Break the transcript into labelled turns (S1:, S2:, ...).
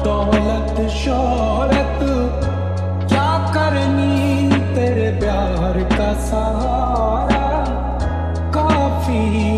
S1: दौलत शोहरत क्या करनी, तेरे प्यार का सहारा काफी